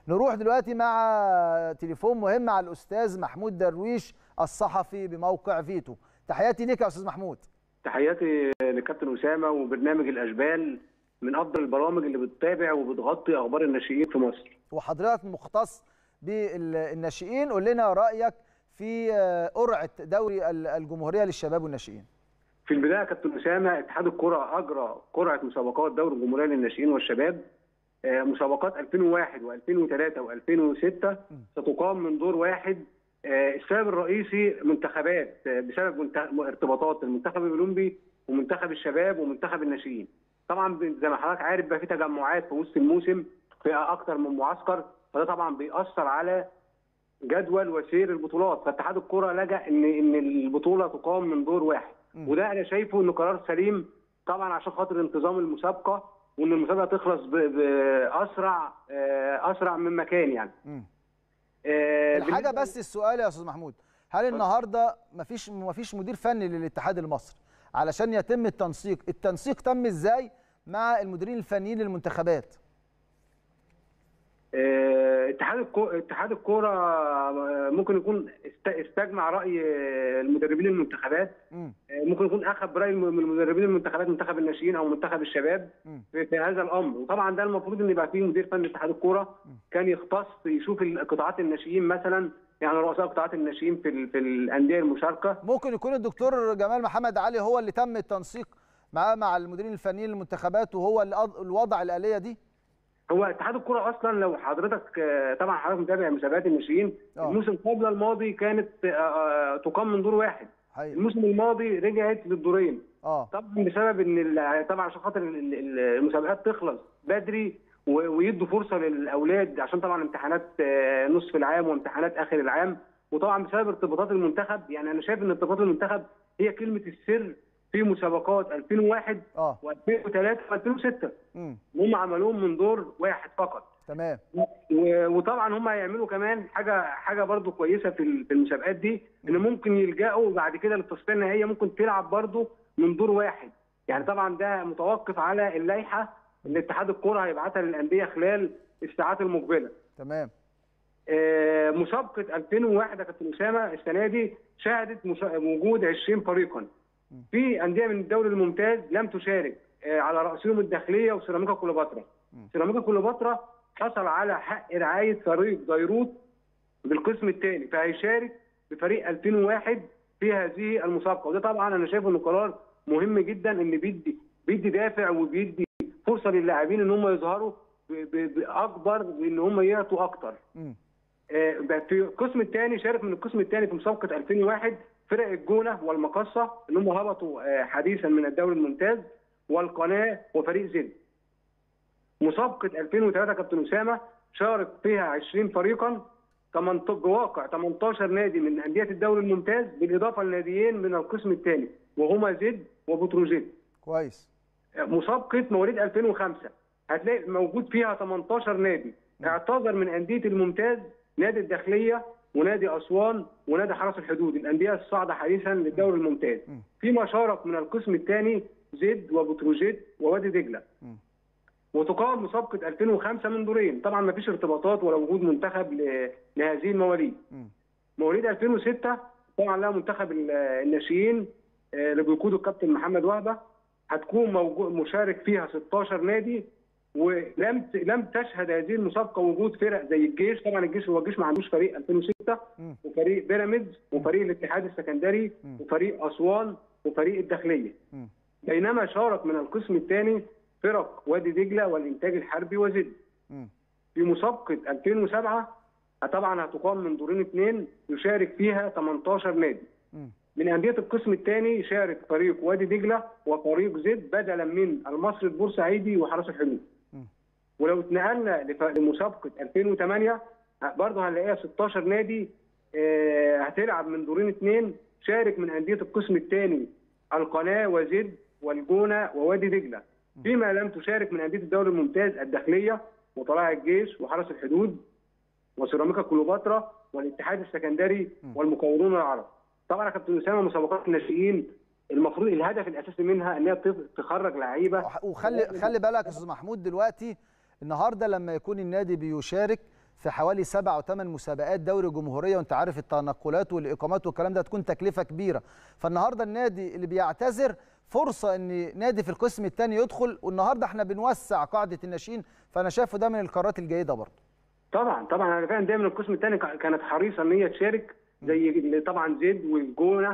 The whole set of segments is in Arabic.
نروح دلوقتي مع تليفون مهم مع الاستاذ محمود درويش الصحفي بموقع فيتو. تحياتي ليك يا استاذ محمود. تحياتي لكابتن اسامه وبرنامج الاشبال من افضل البرامج اللي بتتابع وبتغطي اخبار الناشئين في مصر. وحضرتك مختص بالناشئين، قول لنا رايك في قرعه دوري الجمهوريه للشباب والناشئين. في البدايه كابتن اسامه، اتحاد الكره اجرى قرعه مسابقات دوري الجمهوريه للناشئين والشباب. مسابقات 2001 و2003 و2006 ستقام من دور واحد. السبب الرئيسي منتخبات، بسبب ارتباطات المنتخب الاولمبي ومنتخب الشباب ومنتخب الناشئين. طبعا زي ما حضرتك عارف بقى في تجمعات في وسط الموسم في اكثر من معسكر، فده طبعا بيأثر على جدول وسير البطولات. فاتحاد الكره لجأ ان البطوله تقام من دور واحد، وده انا شايفه انه قرار سليم طبعا عشان خاطر انتظام المسابقه وان المسابقه تخلص باسرع من مكان يعني. الحاجه بس السؤال يا استاذ محمود، هل النهارده مفيش مدير فني للاتحاد المصري علشان يتم التنسيق تم ازاي مع المديرين الفنيين للمنتخبات؟ اتحاد الكوره ممكن يكون استجمع راي المدربين المنتخبات، ممكن يكون اخذ براي من المدربين المنتخبات، منتخب الناشئين او منتخب الشباب في هذا الامر. وطبعا ده المفروض ان يبقى فيه مدير فني اتحاد الكوره كان يختص يشوف قطاعات الناشئين مثلا، يعني رؤساء قطاعات الناشئين في الانديه المشاركه. ممكن يكون الدكتور جمال محمد علي هو اللي تم التنسيق معاه مع المديرين الفنيين للمنتخبات وهو اللي وضع الآلية دي. هو اتحاد الكره اصلا لو حضرتك طبعا حضرتك متابع مسابقات الناشئين، الموسم قبل الماضي كانت تقام من دور واحد. الموسم الماضي رجعت للدورين. طبعا بسبب ان طبعا عشان خاطر المسابقات تخلص بدري ويدوا فرصه للاولاد عشان طبعا امتحانات نصف العام وامتحانات اخر العام، وطبعا بسبب ارتباطات المنتخب. يعني انا شايف ان ارتباطات المنتخب هي كلمه السر في مسابقات 2001 و2003 و2006. هم عملوهم من دور واحد فقط. تمام. وطبعا هم هيعملوا كمان حاجه برضو كويسه في المسابقات دي، ان ممكن يلجأوا بعد كده للتصفيه النهائيه، ممكن تلعب برضو من دور واحد. يعني طبعا ده متوقف على اللائحه اللي اتحاد الكره هيبعتها للانديه خلال الساعات المقبله. تمام. مسابقه 2001 يا كابتن اسامه السنه دي شهدت وجود 20 فريقا. في انديه من الدوري الممتاز لم تشارك، على راسهم الداخليه وسيراميكا كليوباترا. سيراميكا كليوباترا حصل على حق رعايه فريق ديروت بالقسم الثاني، فهيشارك بفريق 2001 في هذه المسابقه. وده طبعا انا شايف انه قرار مهم جدا، ان بيدي دافع وبيدي فرصه للاعبين ان هم يظهروا باكبر وان هم يعطوا اكتر. في القسم الثاني شارك من القسم الثاني في مسابقه 2001 فرق الجونه والمقصه اللي هم هبطوا حديثا من الدوري الممتاز، والقناه وفريق زد. مسابقه 2003 كابتن اسامه شارك فيها 20 فريقا بواقع 18 نادي من انديه الدوري الممتاز، بالاضافه لناديين من القسم الثاني وهما زد وبتروجيت. كويس. مسابقه مواليد 2005 هتلاقي موجود فيها 18 نادي. اعتذر من انديه الممتاز نادي الداخليه ونادي اسوان ونادي حرس الحدود، الانديه الصاعده حديثا للدوري الممتاز. فيما شارك من القسم الثاني زد وبتروجيت ووادي دجله. وتقام مسابقه 2005 من دورين، طبعا ما فيش ارتباطات ولا وجود منتخب لهذه المواليد. مواليد 2006 طبعا لها منتخب الناشئين اللي بيقوده الكابتن محمد وهبه، هتكون مشارك فيها 16 نادي. ولم تشهد هذه المسابقه وجود فرق زي الجيش. طبعا الجيش ما عندوش فريق 2006 وفريق بيراميدز وفريق الاتحاد السكندري وفريق اسوان وفريق الداخليه. بينما شارك من القسم الثاني فرق وادي دجله والانتاج الحربي وزد. في مسابقه 2007 طبعا هتقام من دورين اثنين، يشارك فيها 18 نادي. من انديه القسم الثاني شارك فريق وادي دجله وفريق زد بدلا من المصري البورسعيدي وحرس الحدود. ولو اتنقلنا لمسابقه 2008 برضه هنلاقيها 16 نادي هتلعب من دورين اثنين، شارك من انديه القسم الثاني القناه وزد والجونه ووادي دجله. فيما لم تشارك من انديه الدوري الممتاز الداخليه وطلائع الجيش وحرس الحدود وسيراميكا كليوباترا والاتحاد السكندري والمقاولون العرب. طبعا يا كابتن اسامه مسابقات الناشئين المفروض الهدف الاساسي منها ان هي تخرج لعيبه. وخلي بالك يا استاذ محمود، دلوقتي النهارده لما يكون النادي بيشارك في حوالي 7 أو 8 مسابقات دوري جمهوريه، وانت عارف التنقلات والاقامات والكلام ده هتكون تكلفه كبيره. فالنهارده النادي اللي بيعتذر فرصه ان نادي في القسم الثاني يدخل، والنهارده احنا بنوسع قاعده الناشئين، فانا شايفه ده من القرارات الجيده برضه. طبعا انا فاهم دايما القسم الثاني كانت حريصه ان هي تشارك، زي طبعا زد والجونه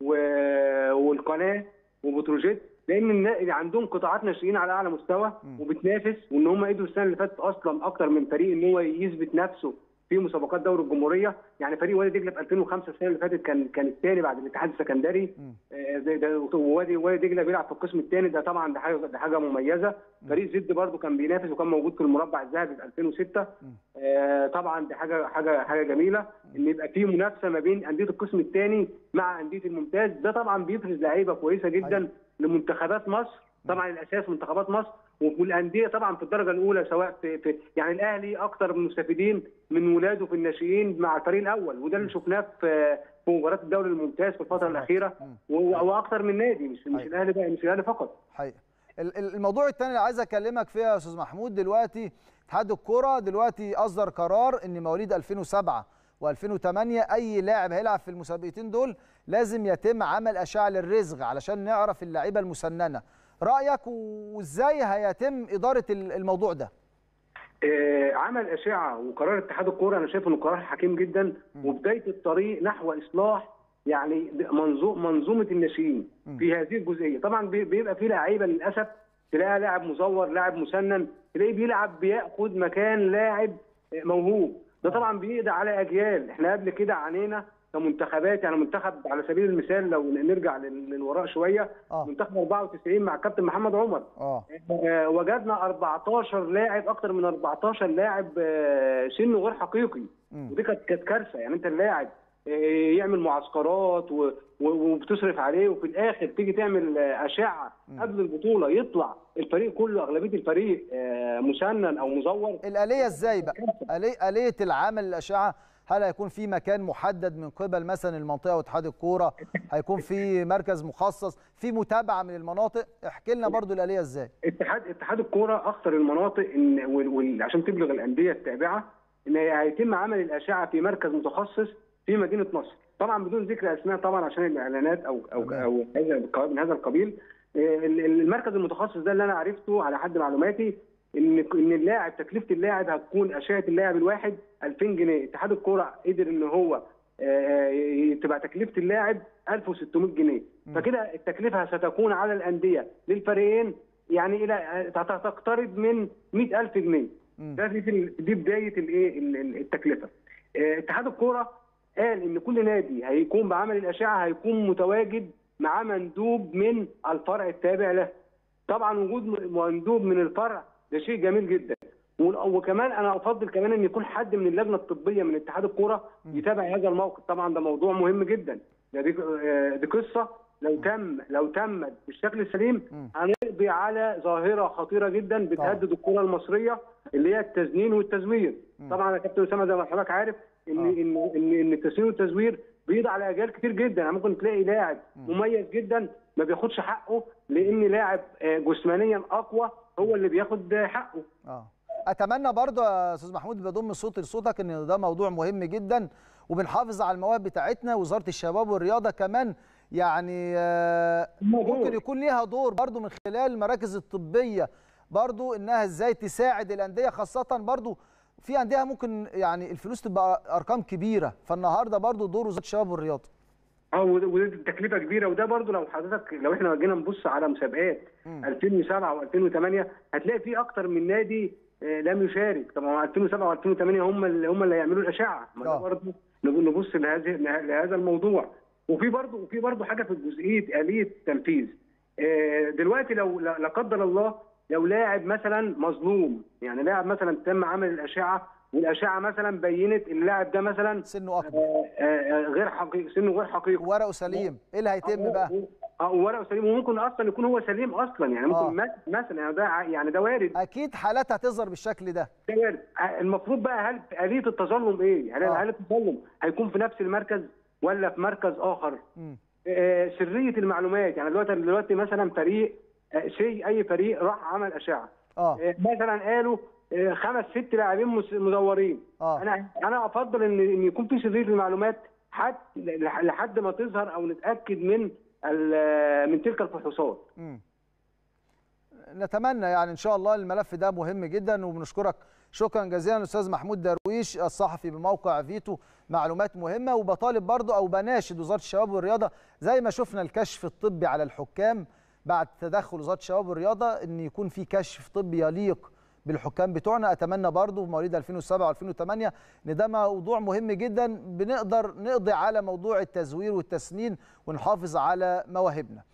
والقناه وبتروجيت، لان عندهم قطاعات ناشئين على اعلى مستوى وبتنافس، وان هم قدروا السنه اللي فاتت اصلا اكتر من فريق ان هو يثبت نفسه في مسابقات دوري الجمهوريه. يعني فريق وادي دجله في 2005 السنه اللي فاتت كان الثاني بعد الاتحاد السكندري، وادي دجله بيلعب في القسم الثاني، ده طبعا ده حاجه مميزه. فريق زد برده كان بينافس وكان موجود في المربع الذهبي في 2006. طبعا دي حاجه جميله ان يبقى في منافسه ما بين انديه القسم الثاني مع انديه الممتاز. ده طبعا بيفرز لعيبه كويسه جدا لمنتخبات مصر، طبعا الاساس منتخبات مصر، والانديه طبعا في الدرجه الاولى، سواء في يعني الاهلي اكثر من مستفيدين من ولاده في الناشئين مع الفريق الاول، وده اللي شفناه في مباراه الدوري الممتاز في الفتره الاخيره، واكثر من نادي، مش الاهلي بقى، مش الاهلي فقط. حقيقة. الموضوع الثاني اللي عايز اكلمك فيه يا استاذ محمود، دلوقتي اتحاد الكوره دلوقتي اصدر قرار ان مواليد 2007 و2008 اي لاعب هيلعب في المسابقتين دول لازم يتم عمل اشعه للرزق علشان نعرف اللعيبه المسننه. رايك وازاي هيتم اداره الموضوع ده؟ عمل اشعه وقرار اتحاد الكوره انا شايف انه قرار حكيم جدا، وبدايه الطريق نحو اصلاح يعني منظومه الناشئين في هذه الجزئيه. طبعا بيبقى في لعيبه للاسف تلاقيها لاعب مزور، لاعب مسنن، تلاقيه بياخد مكان لاعب موهوب، ده طبعا بيقضي على اجيال. احنا قبل كده عانينا كمنتخبات، يعني منتخب على سبيل المثال لو نرجع للوراء شويه، منتخب 94 مع الكابتن محمد عمر، وجدنا 14 لاعب، اكثر من 14 لاعب سنه غير حقيقي، ودي كانت كارثه. يعني انت اللاعب يعمل معسكرات وبتصرف عليه، وفي الاخر تيجي تعمل اشعه قبل البطوله يطلع الفريق كله، اغلبيه الفريق مسنن او مزور. الاليه ازاي بقى؟ اليه العمل الاشعه، هل هيكون في مكان محدد من قبل مثلا المنطقه واتحاد الكوره؟ هيكون في مركز مخصص، في متابعه من المناطق؟ احكي لنا برضو الاليه ازاي. اتحاد الكوره اخطر المناطق عشان تبلغ الانديه التابعه ان هيتم عمل الاشعه في مركز متخصص في مدينه نصر، طبعا بدون ذكر اسماء طبعا عشان الاعلانات او من هذا القبيل. المركز المتخصص ده اللي انا عرفته على حد معلوماتي ان اللاعب، تكلفه اللاعب هتكون اشعه اللاعب الواحد 2000 جنيه. اتحاد الكوره قدر ان هو تبقى تكلفه اللاعب 1600 جنيه، فكده التكلفه ستكون على الانديه للفريقين يعني الى تقترب من 100000 جنيه. ده دي بدايه التكلفه. اتحاد الكوره قال ان كل نادي هيكون بعمل الاشعه هيكون متواجد مع مندوب من الفرع التابع له. طبعا وجود مندوب من الفرع ده شيء جميل جدا، وكمان انا افضل كمان ان يكون حد من اللجنه الطبيه من اتحاد الكوره يتابع هذا الموقف. طبعا ده موضوع مهم جدا، دي قصه لو تمت بالشكل السليم هنقضي على ظاهره خطيره جدا بتهدد الكره المصريه اللي هي التزنين والتزوير. طبعا يا كابتن اسامه زي ما حضرتك عارف ان التزوير والتزوير بيقضي على اجيال كتير جدا. يعني ممكن تلاقي لاعب مميز جدا ما بياخدش حقه لان لاعب جسمانيا اقوى هو اللي بياخد حقه. اتمنى برضه يا استاذ محمود بضم صوتي لصوتك ان ده موضوع مهم جدا، وبنحافظ على المواهب بتاعتنا. وزاره الشباب والرياضه كمان يعني ممكن يكون ليها دور برضه من خلال المراكز الطبيه برضه، انها ازاي تساعد الانديه، خاصه برضه في انديه ممكن يعني الفلوس تبقى ارقام كبيره، فالنهارده برضه دور وزاره الشباب والرياضه. ودي تكلفه كبيره، وده برضه لو احنا جينا نبص على مسابقات 2007 و2008 هتلاقي في اكتر من نادي لم يشارك. طبعا 2007 و2008 هم اللي هيعملوا الاشعه، برضه نبص لهذا الموضوع. وفي برضه حاجه في جزئيه اليه التنفيذ. دلوقتي لو لا قدر الله لو لاعب مثلا مظلوم، يعني لاعب مثلا تم عمل الاشعه والاشعه مثلا بينت اللاعب ده مثلا سنه اكبر، غير حقيقي، سنه غير حقيقي، ورقه سليم، ايه اللي هيتم بقى؟ ورقه سليم، وممكن اصلا يكون هو سليم اصلا، يعني ممكن مثلا يعني ده وارد. اكيد حالات هتظهر بالشكل ده. ده وارد. المفروض بقى هل آلية التظلم ايه؟ هل التظلم هيكون في نفس المركز ولا في مركز اخر؟ سريه المعلومات، يعني دلوقتي مثلا فريق اي فريق راح عمل اشعه، مثلا قالوا 5 6 لاعبين مزورين. انا افضل ان يكون في سريه المعلومات لحد ما تظهر او نتاكد من تلك الفحوصات. نتمنى يعني ان شاء الله. الملف ده مهم جدا، وبنشكرك شكرا جزيلا استاذ محمود درويش الصحفي بموقع فيتو. معلومات مهمه. وبطالب برضو او بناشد وزاره الشباب والرياضه زي ما شفنا الكشف الطبي على الحكام بعد تدخل وزاره الشباب والرياضه، ان يكون في كشف طبي يليق بالحكام بتوعنا. اتمنى برضو في مواليد 2007 و2008 ان ده موضوع مهم جدا، بنقدر نقضي على موضوع التزوير والتسنين ونحافظ على مواهبنا.